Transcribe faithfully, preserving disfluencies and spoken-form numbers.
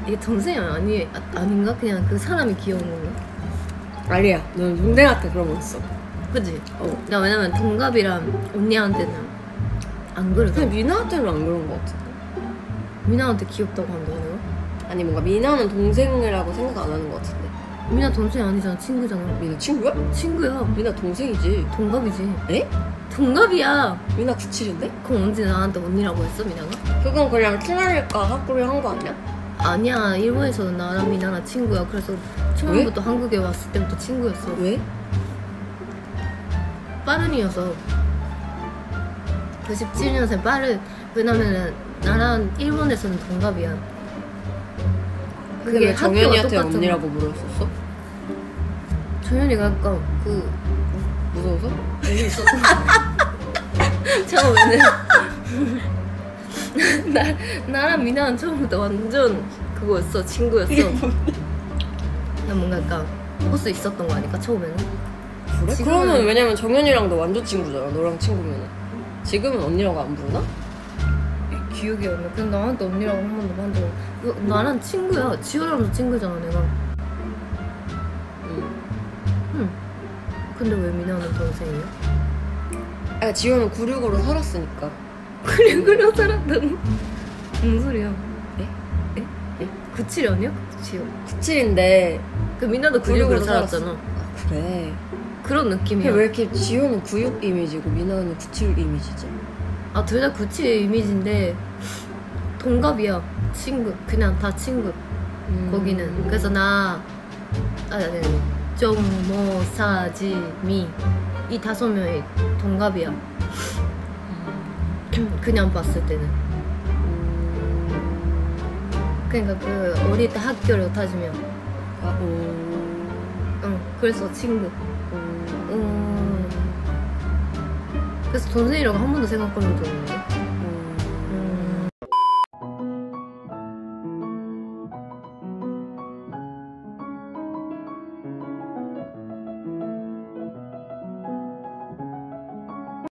이게 동생이 아니, 아, 아닌가? 그냥 그 사람이 귀여운 건가? 아니야, 너는 동생한테 그런 거 있어. 그치? 어. 나 왜냐면 동갑이랑 언니한테는 안 그래. 근데 미나한테는 안 그런 거 같은데. 미나한테 귀엽다고 한다 내가? 아니 뭔가 미나는 동생이라고 생각 안 하는 거 같은데. 미나 동생이 아니잖아. 친구잖아. 미나 친구야? 친구야. 미나 동생이지. 동갑이지. 에? 동갑이야. 미나 구십칠인데? 그럼 언제 나한테 언니라고 했어 미나가? 그건 그냥 친하니까 학교를 한 거 아니야? 아니야. 일본에서는 나랑 미나랑 친구야. 그래서 처음부터 한국에 왔을 때부터 친구였어. 왜? 빠른이어서 구십칠 년생 빠른. 왜냐면은 나랑 일본에서는 동갑이야. 그게 왜 정연이한테 언니라고 물었었어? 정연이가 약간 그 무서워서? 여기 있었어. 처음에는 나, 나랑 미나는 처음부터 완전 그거였어. 친구였어. 그냥 뭔가 약간 할 수 있었던 거 아닐까 처음에는? 그래? 지금은- 그러면 왜냐면 정연이랑 너 완전 친구잖아. 너랑 친구면은. 지금은 언니라고 안 부르나? 기억이 안 나. 근데 나한테 언니라고 한 번도 한 적 없어. 나랑 친구야. 지호랑도 친구잖아 내가. 응. 응. 근데 왜 미나는 동생이야? 아, 지호는 구십육으로 살았으니까. 그래 그래 살았다고? 무슨 소리야? 에? 에? 에? 구십칠 아니야? 지호. 구십칠인데 그 미나도 구십육으로 살았잖아. 아, 그래. 그런 느낌이야. 근데 왜 이렇게 지호는 구십육 이미지고 미나는 구십칠 이미지지? 아, 둘 다 구십칠 이미지인데 동갑이야. 친구. 그냥 다 친구. 음. 거기는. 그래서 나 아, 네, 네. 정모, 사지, 미. 이 다섯 명이 동갑이야. 그냥 봤을 때는. 음. 그러니까 그 어릴 때 학교를 따지면. 아, 오. 응. 그래서 친구. 음. 음. 그래서 동생이라고 한 번도 생각한 적도 없는데.